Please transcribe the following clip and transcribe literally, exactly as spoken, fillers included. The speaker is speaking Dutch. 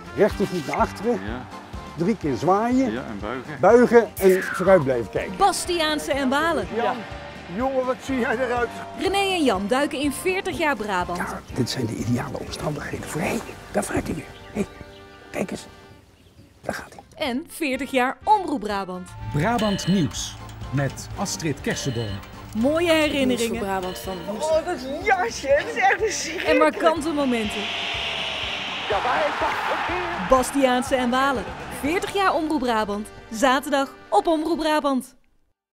Rechtervoet naar achteren. Ja. Drie keer zwaaien. Ja, en buigen. Buigen en vooruit blijven kijken. Bastiaanse en Walen. Jan, jongen, wat zie jij eruit? René en Jan duiken in veertig jaar Brabant. Ja, dit zijn de ideale omstandigheden voor. Hé, hey, daar vaart hij weer. Hé, hey, kijk eens. Daar gaat hij. En veertig jaar Omroep Brabant. Brabant Nieuws met Astrid Kersenboom. Mooie herinneringen. Brabant van. Oh, dat is een jasje. Dat is echt een schrik. En markante momenten. Ja, maar hij dacht, Bastiaanse en Walen. veertig jaar Omroep Brabant. Zaterdag op Omroep Brabant.